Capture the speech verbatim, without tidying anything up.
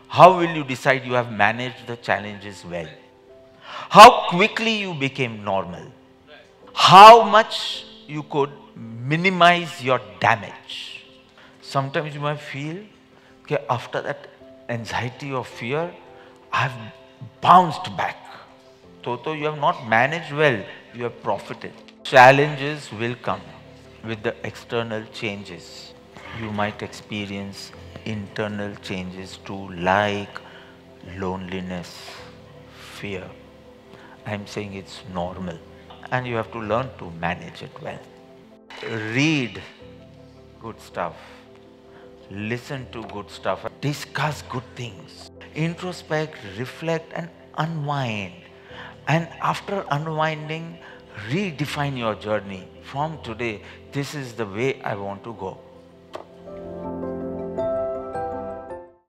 How will you decide you have managed the challenges well? How quickly you became normal? How much you could minimize your damage? Sometimes you might feel, okay, after that anxiety or fear, I have bounced back. So, though you have not managed well, you have profited. Challenges will come with the external changes. You might experience internal changes too, like loneliness, fear. I'm saying it's normal and you have to learn to manage it well. Read good stuff, listen to good stuff, discuss good things, introspect, reflect and unwind. And after unwinding, redefine your journey. From today, this is the way I want to go.